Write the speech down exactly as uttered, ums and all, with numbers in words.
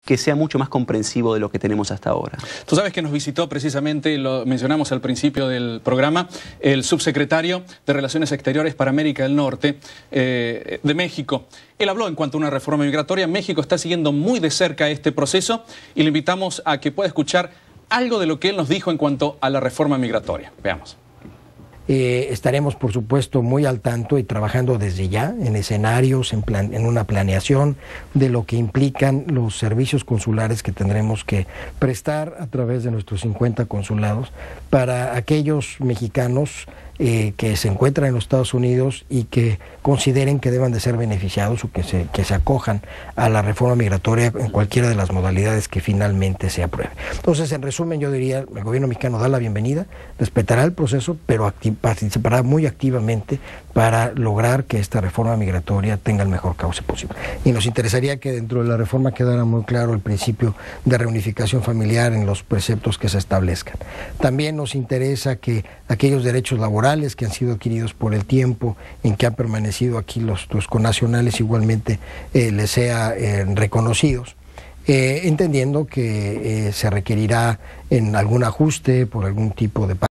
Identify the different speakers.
Speaker 1: que sea mucho más comprensivo de lo que tenemos hasta ahora.
Speaker 2: Tú sabes que nos visitó precisamente, lo mencionamos al principio del programa, el subsecretario de Relaciones Exteriores para América del Norte eh, de México. Él habló en cuanto a una reforma migratoria. México está siguiendo muy de cerca este proceso y le invitamos a que pueda escuchar algo de lo que él nos dijo en cuanto a la reforma migratoria. Veamos.
Speaker 3: Eh, estaremos, por supuesto, muy al tanto y trabajando desde ya en escenarios, en, plan, en una planeación de lo que implican los servicios consulares que tendremos que prestar a través de nuestros cincuenta consulados para aquellos mexicanos eh, que se encuentran en los Estados Unidos y que consideren que deban de ser beneficiados o que se, que se acojan a la reforma migratoria en cualquiera de las modalidades que finalmente se apruebe. Entonces, en resumen, yo diría, el gobierno mexicano da la bienvenida, respetará el proceso, pero participará muy activamente para lograr que esta reforma migratoria tenga el mejor cauce posible. Y nos interesaría que dentro de la reforma quedara muy claro el principio de reunificación familiar en los preceptos que se establezcan. También nos interesa que aquellos derechos laborales que han sido adquiridos por el tiempo en que han permanecido aquí los, los connacionales igualmente eh, les sea eh, reconocidos. Eh, entendiendo que eh, se requerirá en algún ajuste por algún tipo de